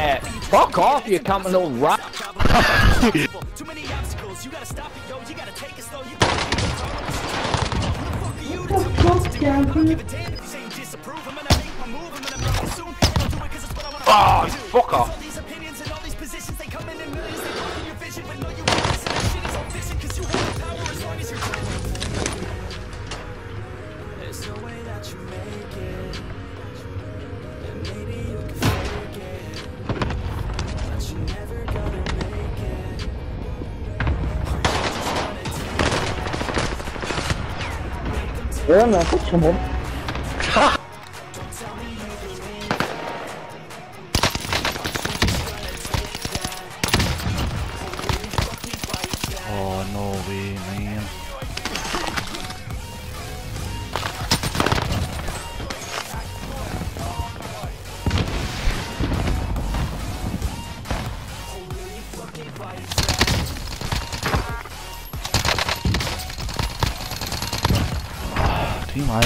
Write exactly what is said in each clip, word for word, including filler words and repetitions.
that. Fuck off, you coming little rock. Too many obstacles, you gotta stop it, yo. You gotta take it slow. You gotta be the I don't give a damn if you say you disapprove. I'm gonna make my move, I'm gonna make it soon. And I'll do it cause it's what I wanna Oh, do. fuck off. All these opinions and all these positions, they come in in millions. They block in your vision, but no, you won't listen. That shit is all vision, cause you have the power as long as you're trying. There's no way that you make it. And maybe you can fake it, but you're never gonna make it. Ouais, mais en fait, je comprends. Oh, no way, man. Team I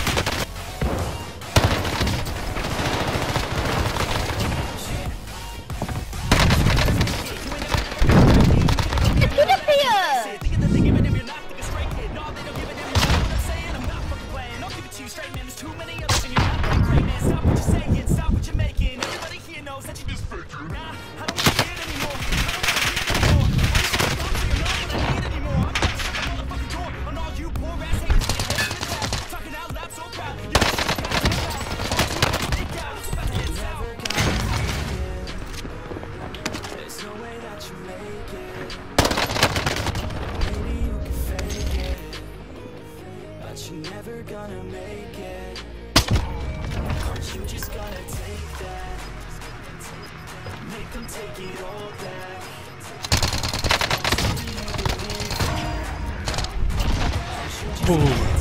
never gonna make it. Aren't you just gonna take that? Make them take it all back. Boom.